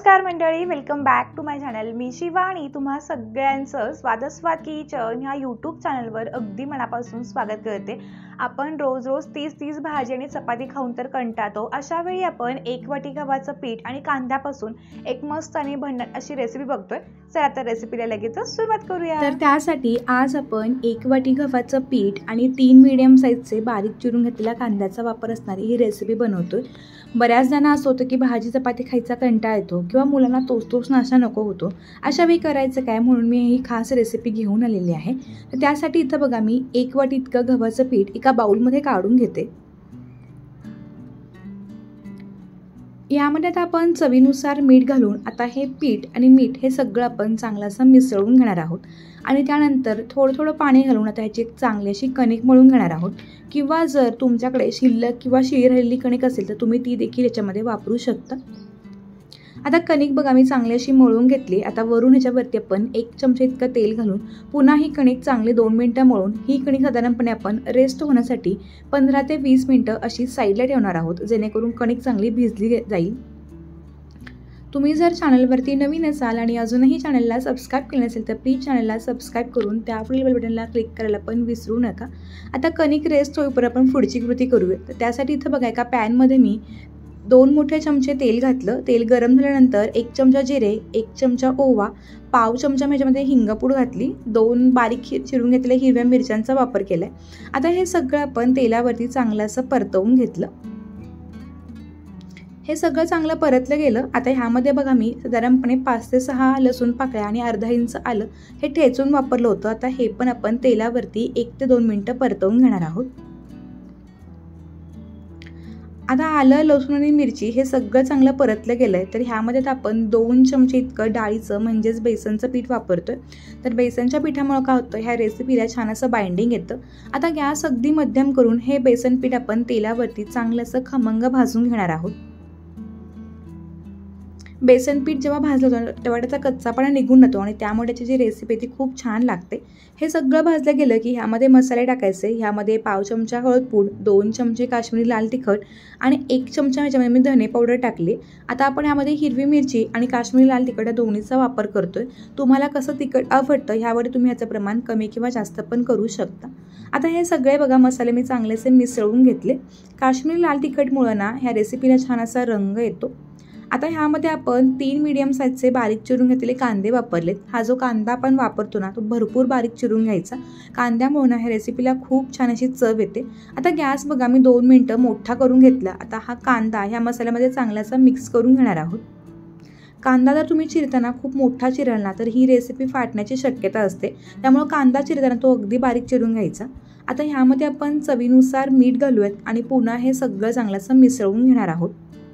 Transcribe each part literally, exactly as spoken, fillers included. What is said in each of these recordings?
नमस्कार मंडळी, welcome back to my channel. मी शिवानी तुम्हा सगळ्यांचं स्वादस्वाद किचन ह्या यूट्यूब चॅनलवर अगदी मनापासून स्वागत करते. आपण रोज रोज तीस तीस भाजी आणि चपाती खाऊन तर कंटाळतो. अशा वेळी आपण एक वाटी गव्हाचं पीठ आणि कांद्यापासून एक मस्त आणि भन्नाट अशी रेसिपी बघतोय. चला तर रेसिपीला लगेचच सुरुवात करूया. तर त्यासाठी आज आपण एक वाटी गव्हाचं पीठ आणि तीन मीडियम साईजचे बारीक चिरून घेतलेल्या कांद्याचा वापर असणारी ही रेसिपी बनवतोय. बऱ्याच जणांना असं होतं की भाजी चपाती खायचा कंटाळा येतो किंवा मुलांना तोच तोच नाश्ता नको होतो. अशा वेळी करायचं काय म्हणून मी ही खास रेसिपी घेऊन आलेली आहे. तर त्यासाठी इथं बघा मी एक वाटी इतकं गव्हाचं पीठ एका बाउलमध्ये काढून घेते. यामध्ये आता आपण चवीनुसार मीठ घालून आता हे पीठ आणि मीठ हे सगळं आपण चांगलं असं मिसळून घेणार आहोत. आणि त्यानंतर थोडं थोडं पाणी घालून आता ह्याची एक चांगली अशी कणिक मळून घेणार आहोत. किंवा जर तुमच्याकडे शिल्लक किंवा शिळी राहिलेली कणिक असेल तर तुम्ही ती देखील याच्यामध्ये वापरू शकता. आता कणिक बघा मी चांगली अशी मळून घेतली. आता वरून ह्याच्यावरती आपण एक चमचा इतकं तेल घालून पुन्हा ही कणिक चांगली दोन मिनटं मळून ही कणिक साधारणपणे आपण रेस्ट होण्यासाठी पंधरा ते वीस मिनटं अशी साईडला ठेवणार आहोत, जेणेकरून कणिक चांगली भिजली जाईल. तुम्ही जर चॅनलवरती नवीन असाल आणि अजूनही चॅनलला सबस्क्राईब केलं नसेल तर प्लीज चॅनलला सबस्क्राईब करून त्यापुढील बेल बटनला क्लिक करायला पण विसरू नका. आता कणिक रेस्ट होईपर्यंत आपण पुढची कृती करूया. तर त्यासाठी इथं बघा एका पॅनमध्ये मी दोन मोठे चमचे तेल घातलं. तेल गरम झाल्यानंतर एक चमचा जिरे, एक चमचा ओवा, पाव चमचा ह्याच्यामध्ये हिंगपूड घातली, दोन बारीक चिरून घेतलेल्या हिरव्या मिरच्यांचा वापर केला आहे. आता हे सगळं आपण तेलावरती चांगलं असं परतवून घेतलं. हे सगळं चांगलं परतलं गेलं. आता ह्यामध्ये बघा मी साधारणपणे पाच ते सहा लसूण पाकळ्या आणि अर्धा इंच आलं हे ठेचून वापरलं होतं. आता हे पण आपण तेलावरती एक ते दोन मिनटं परतवून घेणार आहोत. आता आलं, लसूण आणि मिरची हे सगळं चांगलं परतलं गेलं आहे. तर ह्यामध्ये आता आपण दोन चमचे इतकं डाळीचं म्हणजेच बेसनचं पीठ वापरतोय. तर बेसनच्या पिठामुळे काय होतं, ह्या रेसिपीला छान असं बाइंडिंग येतं. आता गॅस अगदी मध्यम करून हे बेसन पीठ आपण तेलावरती चांगलं असं खमंग भाजून घेणार आहोत. बेसन पीठ जेव्हा भाजलं होतं तेव्हा त्याचा कच्चापणा निघून जातो आणि त्यामुळे त्याची जी रेसिपी ती खूप छान लागते. हे सगळं भाजलं गेलं की ह्यामध्ये मसाले टाकायचे. ह्यामध्ये पाव चमचा हळदपूड, दोन चमचे काश्मीरी लाल तिखट आणि एक चमचा ह्याच्यामध्ये मी धने पावडर टाकली. आता आपण ह्यामध्ये हिरवी मिरची आणि काश्मीरी लाल तिखट या दोन्हीचा वापर करतोय. तुम्हाला कसं तिखट आवडतं ह्यावर तुम्ही ह्याचं प्रमाण कमी किंवा जास्त पण करू शकता. आता हे सगळे बघा मसाले मी चांगलेसे मिसळून घेतले. काश्मीरी लाल तिखटमुळे ना ह्या रेसिपीला छान असा रंग येतो. आता ह्यामध्ये आपण तीन मीडियम साईजचे बारीक चिरून घेतलेले कांदे वापरलेत. हा जो कांदा आपण वापरतो ना तो भरपूर बारीक चिरून घ्यायचा. कांद्यामुळे ना ह्या रेसिपीला खूप छान अशी चव येते. आता गॅस बघा मी दोन मिनटं मोठा करून घेतला. आता हा कांदा ह्या मसाल्यामध्ये चांगलासा मिक्स करून घेणार आहोत. कांदा जर तुम्ही चिरताना खूप मोठा चिरला ना तर ही रेसिपी फाटण्याची शक्यता असते. त्यामुळे कांदा चिरताना तो अगदी बारीक चिरून घ्यायचा. आता ह्यामध्ये आपण चवीनुसार मीठ घालूयात आणि पुन्हा हे सगळं चांगलंसं मिसळून घेणार आहोत.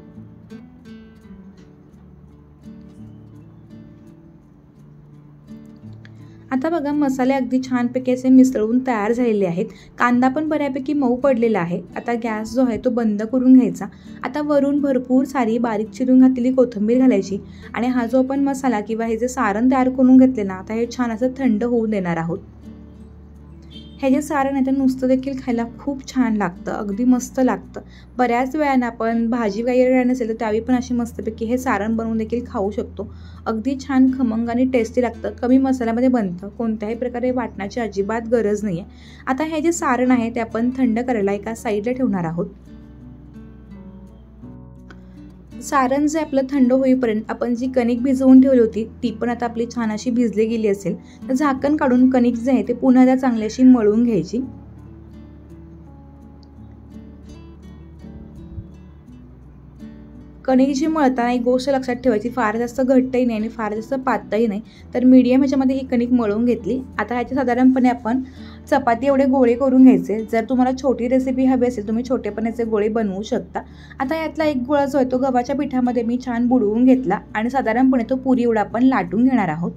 आता बघा मसाले अगदी छानपैकी असे मिसळून तयार झालेले आहेत. कांदा पण बऱ्यापैकी मऊ पडलेला आहे. आता गॅस जो आहे तो बंद करून घ्यायचा. आता वरून भरपूर सारी बारीक चिरून घातलेली कोथिंबीर घालायची आणि हा जो आपण मसाला किंवा हे जे सारण तयार करून घेतले ना आता हे छान असं थंड होऊन देणार आहोत. हे जे सारण आहे ते नुसतं देखील खायला खूप छान लागतं, अगदी मस्त लागतं. बऱ्याच वेळानं आपण भाजी वगैरे नसेल तर त्यावेळी पण अशी मस्तपैकी हे सारण बनवून देखील खाऊ शकतो. अगदी छान खमंग आणि टेस्टी लागतं. कमी मसाल्यामध्ये बनतं. कोणत्याही प्रकारे वाटण्याची अजिबात गरज नाही आहे. आता हे जे सारण आहे ते आपण थंड करायला एका साईडला ठेवणार आहोत. सारण जे आपलं थंड होईपर्यंत आपण जी कणिक भिजवून ठेवली होती ती पण आता आपली छान अशी भिजली गेली असेल तर झाकण काढून कणिक जे आहे ते पुन्हा त्या चांगली अशी मळून घ्यायची. कणिक जी मळताना एक गोष्ट लक्षात ठेवायची, फार जास्त घट्टही नाही आणि फार जास्त पातळही नाही. तर मीडियम ह्याच्यामध्ये ही कणिक मळून घेतली. आता ह्याचे साधारणपणे आपण चपाती एवढे गोळे करून घ्यायचे. जर तुम्हाला छोटी रेसिपी हवी असेल तुम्ही छोटेपणाचे गोळे बनवू शकता. आता यातला एक गोळा जो आहे तो गव्हाच्या पिठामध्ये मी छान बुडवून घेतला आणि साधारणपणे तो पुरी एवढा आपण लाटून घेणार आहोत.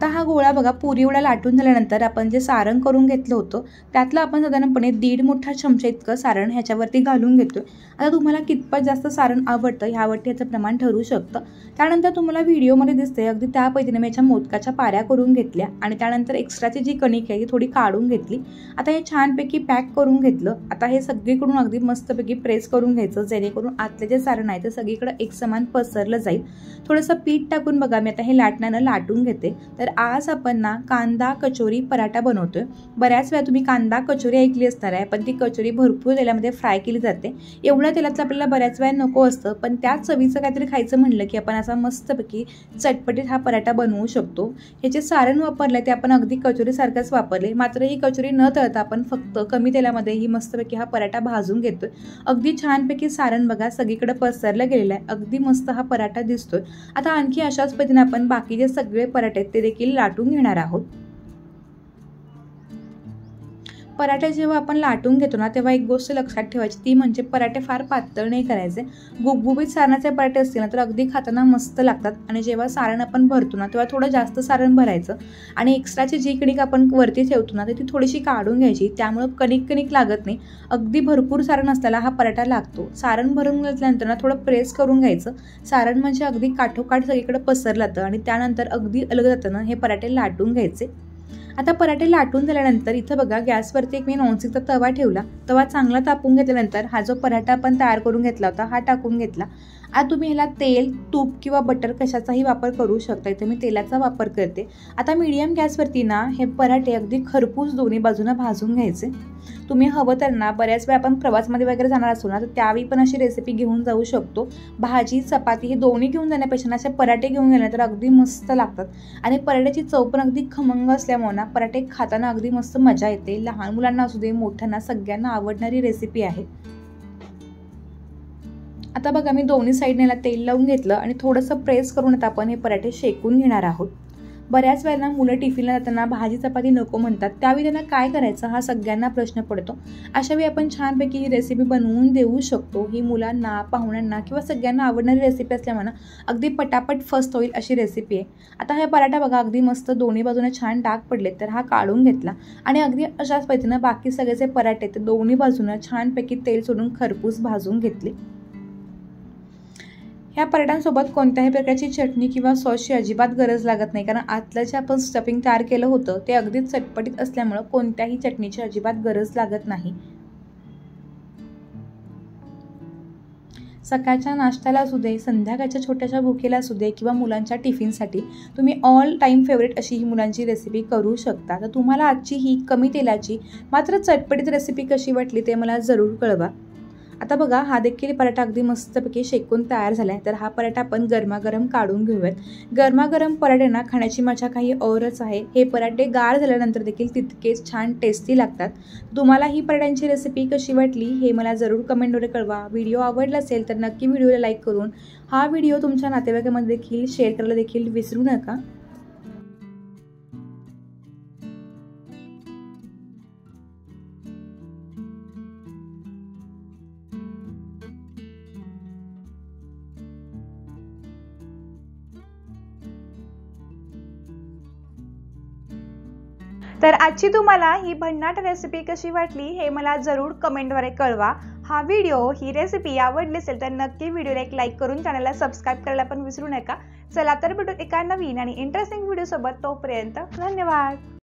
आता हा गोळा बघा पुरी एवढा लाटून झाल्यानंतर आपण जे सारण करून घेतलं होतं त्यातलं आपण साधारणपणे दीड मोठा चमचा इतकं सारण ह्याच्यावरती घालून घेतोय। आता तुम्हाला कितपत जास्त सारण आवडतं ह्यावरती याचं प्रमाण ठरू शकतं। त्यानंतर तुम्हाला व्हिडिओमध्ये दिसते अगदी त्या पद्धतीने मी याच्या मोदकाच्या पाऱ्या करून घेतल्या आणि त्यानंतर एक्स्ट्राची जी कणिक आहे ती थोडी काढून घेतली। आता हे छानपैकी पॅक करून घेतलं। आता हे सगळीकडून अगदी मस्तपैकी प्रेस करून घ्यायचं जेणेकरून आतले जे सारण आहे ते सगळीकडे एक समान पसरलं जाईल। थोडंसं पीठ टाकून बघा मी आता हे लाटण्यानं लाटून घेते। तर आज आपण ना कांदा कचोरी पराठा बनवतोय। बऱ्याच वेळा तुम्ही कांदा कचोरी ऐकली असणार आहे, पण ती कचोरी भरपूर तेलामध्ये फ्राय केली जाते। एवढ्या तेलातलं आपल्याला बऱ्याच वेळा नको असतं, पण त्याच चवीचं काहीतरी खायचं म्हणलं की आपण असा मस्तपैकी चटपटीत हा पराठा बनवू शकतो। ह्याचे सारण वापरले ते आपण अगदी कचोरीसारखंच वापरले, मात्र ही कचोरी न तळता आपण फक्त कमी तेलामध्ये ही मस्तपैकी हा पराठा भाजून घेतोय। अगदी छानपैकी सारण बघा सगळीकडे पसरलं गेलेलं आहे, अगदी मस्त हा पराठा दिसतोय। आता आणखी अशाच पद्धतीने आपण बाकीचे सगळे पराठे आहेत ते देखील लाटून घेणार आहोत। पराठे जेव्हा आपण लाटून घेतो ना तेव्हा एक गोष्ट लक्षात ठेवायची, ती म्हणजे पराठे फार पातळ नाही करायचे। गुबगुबीत सारणाचे पराठे असतील ना तर अगदी खाताना मस्त लागतात आणि जेव्हा सारण आपण भरतो ना तेव्हा थोडं जास्त सारण भरायचं आणि एक्स्ट्राची जी कणिक आपण वरती ठेवतो ना ती थोडीशी काढून घ्यायची, त्यामुळे कणिक कणिक लागत नाही। अगदी भरपूर सारण असल्याला हा पराठा लागतो। सारण भरून घेतल्यानंतर ना थोडं प्रेस करून घ्यायचं। सारण म्हणजे अगदी काठोकाठ सगळीकडे पसरलं जातं आणि त्यानंतर अगदी अलग जातं ना हे पराठे लाटून घ्यायचे। आता पराठे लाटून झाल्यानंतर इथं बघा गॅसवरती एक मी नॉनस्टिकचा तवा ठेवला। तवा चांगला तापून घेतल्यानंतर हा जो पराठा आपण तयार करून घेतला होता हा टाकून घेतला। आता तुम्ही ह्याला तेल तूप किंवा बटर कशाचाही वापर करू शकता, इथे मी तेलाचा वापर करते। आता मीडियम गॅसवरती ना हे पराठे अगदी खरपूस दोन्ही बाजूने भाजून घ्यायचे। तुम्ही हवं तर ना बऱ्याच वेळा आपण प्रवासमध्ये वगैरे जाणार असतो ना तर त्यावेळी पण अशी रेसिपी घेऊन जाऊ शकतो। भाजी चपाती हे दोन्ही घेऊन जाण्यापेक्षा असे पराठे घेऊन गेले तर अगदी मस्त लागतात आणि पराठ्याची चव पण अगदी खमंग असल्यामुळे ना पराठे खाताना अगदी मस्त मजा येते। लहान मुलांना असू दे मोठ्यांना सगळ्यांना आवडणारी रेसिपी आहे। आता बघा मी दोन्ही साईडने याला तेल लावून घेतलं आणि थोडंसं प्रेस करून आता आपण हे पराठे शेकून घेणार आहोत। बऱ्याच वेळेला मुलं टिफिनला जाताना भाजी चपाती नको म्हणतात, त्यावेळी त्यांना काय करायचं हा सगळ्यांना प्रश्न पडतो। अशावेळी आपण छानपैकी ही रेसिपी बनवून देऊ शकतो। ही मुलांना पाहुण्यांना किंवा सगळ्यांना आवडणारी रेसिपी असल्यामुळे अगदी पटापट फस्ट होईल अशी रेसिपी आहे। आता हा पराठा बघा अगदी मस्त दोन्ही बाजूने छान डाग पडले तर हा काढून घेतला आणि अगदी अशाच पद्धतीने बाकी सगळेचे पराठे ते दोन्ही बाजूने छानपैकी तेल सोडून खरपूस भाजून घेतले। ह्या पराठ्यांसोबत कोणत्याही प्रकारची चटणी किंवा सॉसची अजिबात गरज लागत नाही, कारण आतलं जे आपण स्टफिंग तयार केलं होतं ते अगदीच चटपटीत असल्यामुळे कोणत्याही चटणीची अजिबात गरज लागत नाही। सकाळच्या नाश्त्याला असू दे, संध्याकाळच्या छोट्याशा भुकेला असू दे किंवा मुलांच्या टिफिनसाठी तुम्ही ऑल टाईम फेवरेट अशी ही मुलांची रेसिपी करू शकता। तर तुम्हाला आजची ही कमी तेलाची मात्र चटपटीत रेसिपी कशी वाटली ते मला जरूर कळवा। आता बघा हा देखील पराठा अगदी मस्तपैकी शेकून तयार झाला आहे, तर हा पराठा आपण गरमागरम काढून घेऊयात। गरमागरम पराठे ना खाण्याची मजा काही औरच आहे। हे पराठे गार झाल्यानंतर देखील तितकेच छान टेस्टी लागतात। तुम्हाला ही पराठ्यांची रेसिपी कशी वाटली हे मला जरूर कमेंटद्वारे कळवा। व्हिडिओ आवडला असेल तर नक्की व्हिडिओला लाईक करून हा व्हिडिओ तुमच्या नातेवाईकांमध्ये देखील शेअर करायला देखील विसरू नका। तर आजची तुम्हाला ही भन्नाट रेसिपी कशी वाटली हे मला जरूर कमेंटद्वारे कळवा। हा व्हिडिओ ही रेसिपी आवडली असेल तर नक्की व्हिडिओला एक लाईक करून चॅनलला सबस्क्राईब करायला पण विसरू नका। चला तर भेटू एका नवीन आणि इंटरेस्टिंग व्हिडिओ सोबत, तोपर्यंत धन्यवाद।